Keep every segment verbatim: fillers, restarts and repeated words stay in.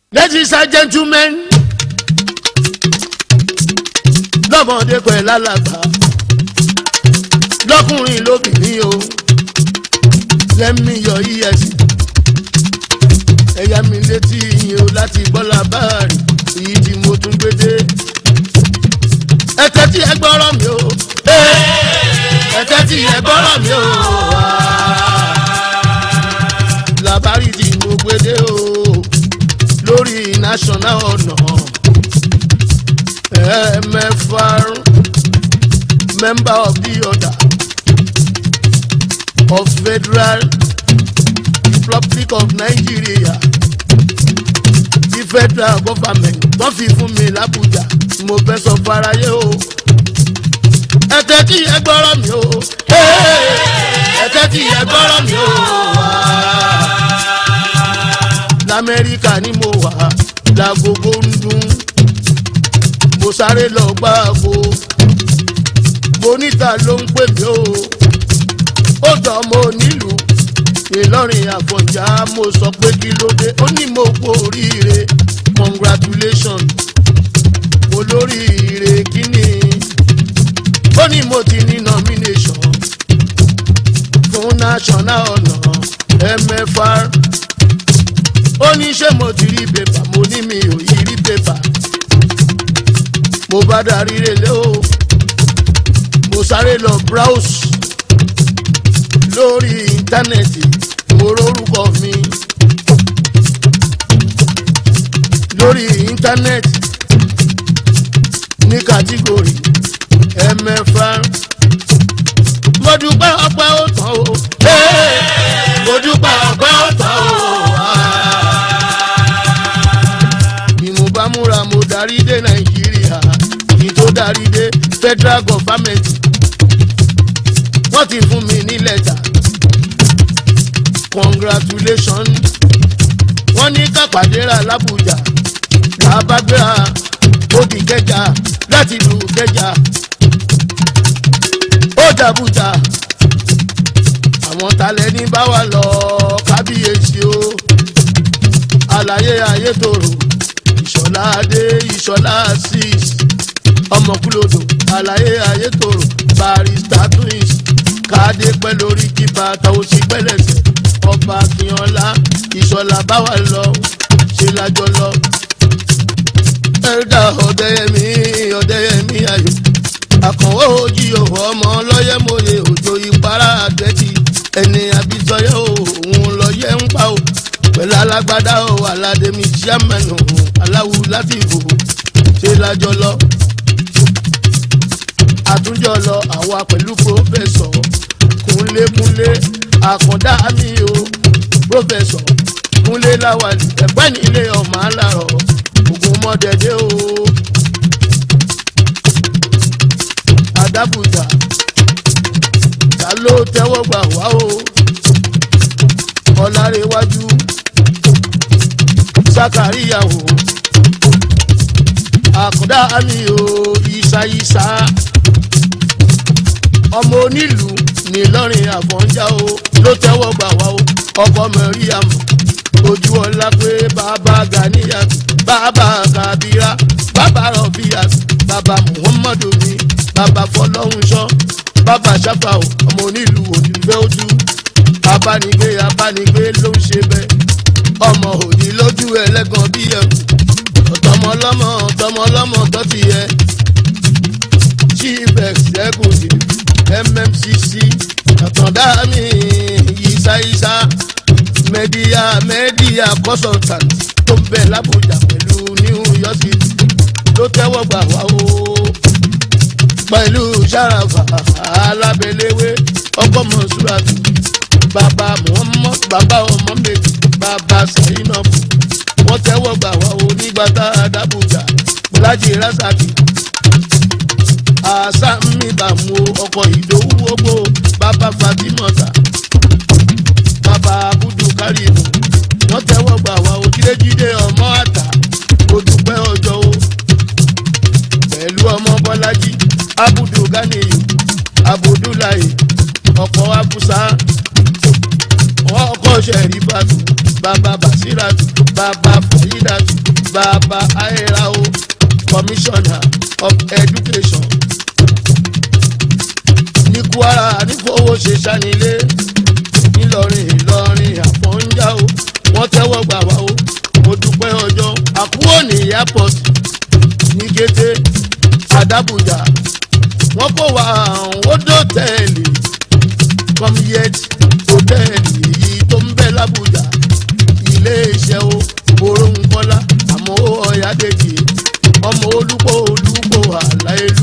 Ladies and gentlemen, lọ́mọdé pẹ̀lú alàgbà, lọ́kùnrin lóbìnrin o, lẹ́mí yọ iyẹ̀sì, ẹ̀yà mi létí yín o láti gbọ́lá báàrì, èyí tí mo tún gbé dé. Ẹ̀tẹ́ tí ẹ gbọ́rọ̀ mi o, ẹ̀tẹ́ tí ẹ gbọ́rọ̀ mi o, làbárí tí mo gbé dé o. Lórí national honour M F R member of the order of Federal Republic of Nigeria, the federal government wọ́n fi fún mi l'Abuja mo fẹ́ sọ faraye o. Ẹ̀tẹ́ tí ẹ gbọ́rọ̀ mi o, ẹ̀tẹ́ tí ẹ gbọ́rọ̀ mi o. L'Amẹ́ríkà ni mo wà lágogo ń dún mo sáré lọ gbáàgò bonita ló ń pè mí o ó jọ mo nílùú Ìlọrin Àfọ̀njá mo sọ pé kí ló dé ó ní mo kú oríire congratulations mo lóríire kíni ó ní mo ti ní nomination fún national honour M F R. Ó ní ṣé mo ti rí pépà mo ní mi ò yí rí pépà mo bá darí relé o mo sáré lọ browse lórí íńtánẹ́ẹ̀tì mo rórúkọ mi lórí íńtánẹ́ẹ̀tì ní kàtígórì M F R. Mo dúpẹ́ ọpẹ́ ó tán o mo dúpẹ́ ọpẹ́ ó tán o. Múra mo darí dé Nàìjíríà kí tó darí dé federal government wọ́n ti fún mi ní lẹ́tà congratulations wọ́n ní kápádéra l'Abuja làbágbéra ó di Kẹjà láti lu Kẹjà ó dàbújà àwọn talẹ̀ ní bá wà lọ kábíyèsí o àlàyé ayé tòrò. Ìṣọ̀lá adé Ìṣọ̀lá six ọmọkúlódò àlàyé ayétòrò barista twins káàdé pẹ́ lórí kíba táwọn sì pẹ́lẹ́sẹ̀ ọba Akínọlá Ìṣọ̀lá báwa lọ ṣe lájọ lọ. Ẹ̀dá Ọ̀dẹ́yẹmí Ọ̀dẹ́yẹmí ayò àkànwó ojì òhò ọmọ ọlọ́yẹ̀mọye òjò ìpara àgbẹ̀tì ẹni àbísọyẹ òun lọ́yẹ̀ ń pa o pẹ̀lú alágbádá o aládémi jámẹ́nù aláwù láti ìbò ṣe lájọ lọ. Àtúnjọ lọ àwa pẹ̀lú pòfẹ́sọ̀ kúnlékúnlé àkàndá mi o pòfẹ́sọ̀ kúnlé láwàlì ẹ̀pẹ́ nílé ọmọ alárọ̀ ògùn mọ́dẹ̀dẹ́ o. Adábùjà ta ló tẹ́wọ́ gbà wá o Ọlárẹ̀wájú Sákàríyàwó àkàndá mi o ìsáyísá ọmọ onílùú ní Ìlọrin Àfọ̀njá o ló tẹ́wọ́ gbà wá o ọkọ Mẹ́ríàmù ojú ọlá pé bàbá Ganiyat bàbá Kabira bàbá Rọ̀fíàt bàbá Muhammadu mi bàbá Fọlọ́runṣọ́ bàbá Ṣàfàù ọmọ onílùú òdìgbẹ́ ojú abánigbé abánigbé ló ń ṣe bẹ́ẹ̀ ọmọ òdì lójú ẹlẹ́gàn bí ẹ̀kú ọ̀tọ̀mọlọ́mọ ọ̀tọ̀mọlọ́mọ tó ti yẹ chief executive M M C C àtọ̀dá mi ìsáyísá media media consultant tó ń bẹ l'Abuja pẹ̀lú New York City ló tẹ́wọ́ gbà wá o pẹ̀lú Sharafa alábẹ́lẹ́wé ọkọ̀ mọ̀ṣúrátù bàbá Muhammad bàbá ọmọ méjì bàbá Zainab wọ́n tẹ́wọ́ gbà wá o nígbà tá a d'Abuja Bọ́lájì Rasaki àṣà mi bàmú ọkọ̀ Ìdòwú ogbó bàbá Fatimota bàbá Abudu Karimu wọ́n tẹ́wọ́ gbà wá o Jídéjídé ọmọ àtà odùpẹ́ ọjọ́ o pẹ̀lú ọmọ Bọ́lájì Abudu Ganiyu Abudulayi ọkọ̀ Abusa ọkọ̀ Sherifatu bàbá Basiratu bàbá Fayidatu bàbá Aerao commissioner of education ní Kwara nífowó ṣe sanilé Ìlọrin Ìlọrin àfọ̀njá o wọ́n tẹ́wọ́ gbà wá o mo dúpẹ́ ọjọ́ àkúrò ní airport ní kété Àdàbújá wọ́n kó wa òdò tẹ́ẹ̀lì comyet hòtẹ́ẹ̀lì èyí tó ń bẹ l'Àbújá ilé iṣẹ́ o Orúnkọ́lá àmọ́ Ọ̀yádèjì ọmọ olúgbò olúgbò àláìlú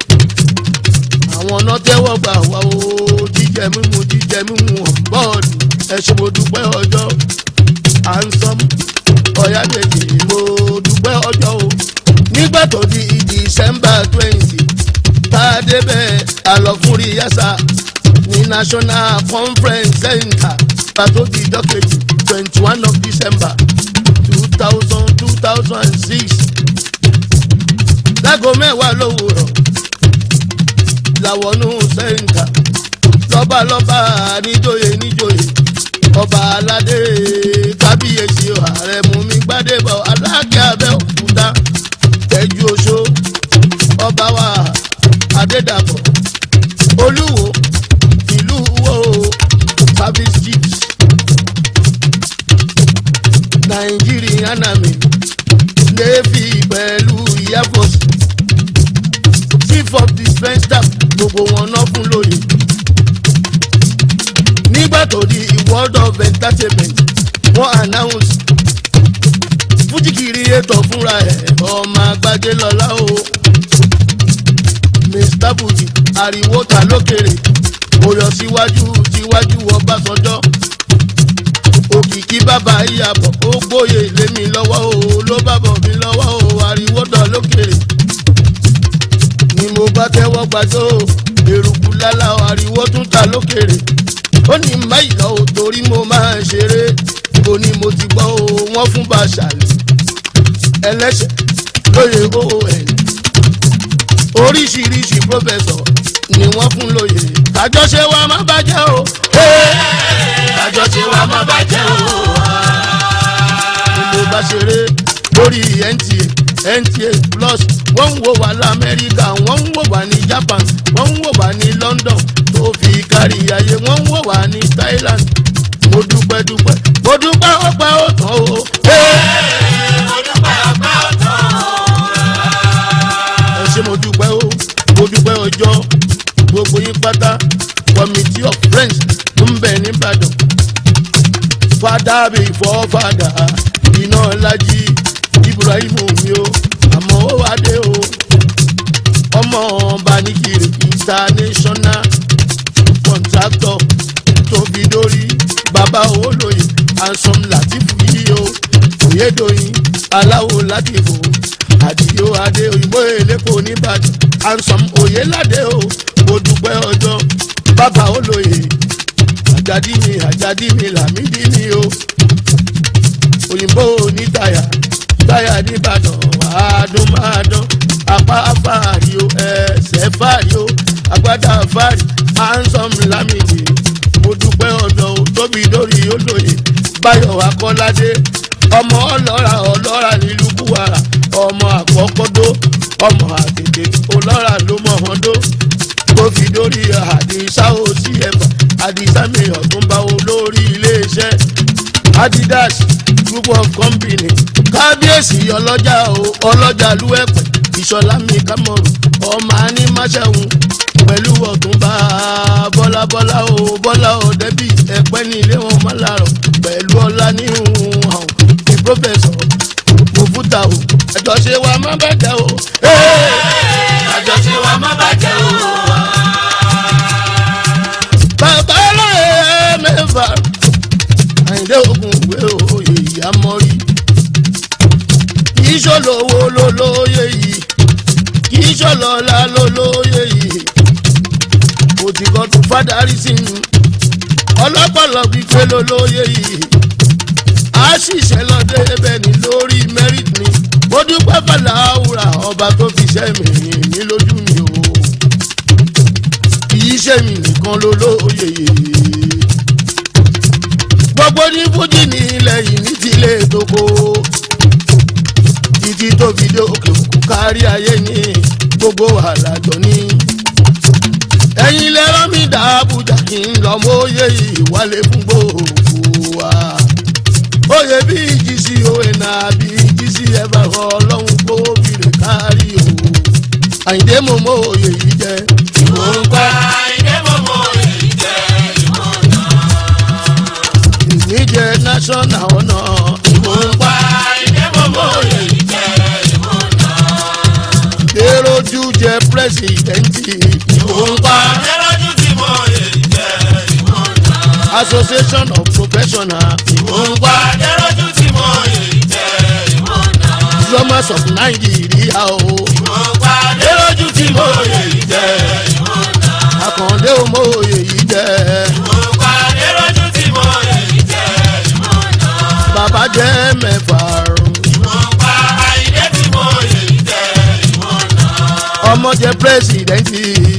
àwọn náà tẹ́wọ́ gbà wá o jíjẹ mímu jíjẹ mímu bọ́ọ̀lù ẹ̀ṣẹ̀ mo dúpẹ́ ọjọ́ handsome Ọ̀yádèjì mo dúpẹ́ ọjọ́ o nígbà tó di December twenty tá a débẹ̀ àlọ́fúnrí yásà ní National Conference Center pàtó di dọ́kẹ̀tì twenty one of December two thousand two thousand and six láago mẹ́wàá lówùrọ̀ làwọnú sẹ́ńtà lọ́balọ́ba níjòyè níjòyè ọba aládé kábíyèsí ààrẹ Mùmí Gbádébọ̀ Aláké Abẹ́òkúta Tẹ́jú Oṣó ọba wa Adédàpọ̀ Olúwo ìlú wo service chiefs Nigerian Army Navy pẹ̀lú Air Force chief of defence staff gbogbo wọn náà fún lóye nígbà tó di world of entertainment wọ́n announce Fuji creator fúnra ẹ̀ ọmọ Àgbàjé lọ́lá o Mister Fuji ariwo ta lókèrè mo yọ síwájú síwájú Ọbásanjọ́ òkìkí bàbá Ìyábọ̀ ó gbóyè lé mi lọ́wọ́ o ló bá bọ̀ mí lọ́wọ́ o ariwo ta lókèrè ni mo bá tẹ́wọ́ gbàjọ́ eruku lálá ariwo tún ta lókèrè ó ní máyì lọ o torí mo máa ń ṣeré ó ní mo ti gbọ́ o wọ́n fún Bàṣálí ẹlẹ́ṣẹ̀ lóye oon oríṣiríṣi pọ́fẹ́sọ̀ ni wọ́n fún lóye kájọṣe wa má bàjẹ́ o kájọṣe wa má bàjẹ́ o mo bá ṣeré lórí N T A N T A plus wọ́n ń wò wá l'Amẹ́ríkà wọ́n ń wò wá ní Japan wọ́n ń wò wá ní London tó fi kárí ayé wọ́n ń wò wá ní Thailand mo dúpẹ́ dúpẹ́ mo dúpẹ́ ọpẹ́ ó tán o. mo dúpẹ́ ọpẹ́ ó tán o. ẹ ṣé mo dúpẹ́ o mo dúpẹ́ ọjọ́ gbogbo yín pátá committee of friends tó ń bẹ nìbàdàn father before father iná Lájí Ibrahim mi o àmọ́ ó wá dé o ọmọ ọba nìkiri international contractor tóbi dórí bàbá olóyè Handsome Latifu yìí o Oyèdòyìn aláwo Latifu Àdìyó adé òyìnbó elépo nìbàdàn Handsome Oyèládé o mo dúpẹ́ ọjọ́ bàbá olóyè Àjàdí mi Àjàdí mi Lámídì mi o òyìnbó onítàyà táyà nìbàdàn àádùn máa dán apá fàárì o ẹsẹ̀ fàárì o àgbàdà fàárì Handsome Lámídì mo dúpẹ́ ọ̀dọ̀ o tóbi lórí olóyè Báyọ̀ Akọ́ládé ọmọ ọlọ́ra ọlọ́ra nílùú Kúwàrà ọmọ àkọ́kọ́dó ọmọ àtètè ọlọ́ra ló mọ̀ wọ́n dó tóbi lórí Àdìsá o sí ẹ̀fà Àdìsá mi Ọ̀túnba olórí iléeṣẹ́ Adidas group of company kábíyèsí ọlọ́jà o ọlọ́jà lúwẹ̀pẹ̀ Ìṣọ̀lá mi Kámọ̀rù ọmọ àní máṣẹ́hun pẹ̀lú Ọ̀túnba Bọ́lá Bọ́lá o Bọ́lá Ọ̀dẹ́bí ẹ̀pẹ́ ní ilé wọn má làárọ̀ pẹ̀lú ọlá níhùn àwọn ní pọ́fẹ́sọ̀ Mòfútà o àjọṣe wa má bàjẹ́ o àjọṣe wa má bàjẹ́ o. bàbá ọlọ́yẹ mẹ́fà Àyìndé Ògúnwùsì oyè ìyá mọ́rí kì í ṣòlówó lólóyè yìí kì í ṣòlọ́lá lólóyè yìí kò tí kò tún fádàrí sí i ọlọ́pọ̀lọ́ gbígbé lólóyè yìí a ṣiṣẹ́ lọ́dẹ ẹbẹ̀ ní lórí merit ni mo dúpẹ́ fàlàwùrà ọba tó fi ṣẹ́ mi ní lójú mi o kì í ṣe mi nìkan lólóyè yìí gbogbo ní fújì ní ilẹ̀ yìí ní tilé tókó títí tó fi dé òkè òkú kárí ayé ní gbogbo àlàjọ ní. ẹ̀yin lẹ́rọ mi dá Àbújá kí n lọ mọ oyè ìwálé fún gbogbo wa. oyè bí ìjì sí òwe náà bí ìjì sí ẹ̀fà ọlọ́run gbówó bìrè kárí o. Àyìndé mo mọ oyè yìí jẹ. Ìwọ ń pa Àyìndé mo mọ oyè yìí jẹ ìwọ náà. Ìníjẹ national honour. Ìwọ ń pa Àyìndé mo mọ oyè yìí jẹ ìwọ náà. Déròjú jẹ pírẹsidẹ́ǹtì. Ìwọ ń pa Déròjú tí mo oyè yìí jẹ ìwọ náà. Association of professional. Ìwọ ń pa Déròjú tí mo oyè yìí jẹ ìwọ náà. Drummers of Nigeria o. Ìwọ ń pa Déròjú tí mo oyè yìí jẹ ìwọ náà. Àkàndé o mo oyè yìí jẹ. Ìwọ ń pa Déròjú tí mo oyè yìí jẹ ìwọ náà. Bàbá jẹ mẹ́fà. Ìwọ ń pa Àyìndé tí mo oyè yìí jẹ ìwọ náà. Ọmọ jẹ pírẹsidẹ́ǹtì.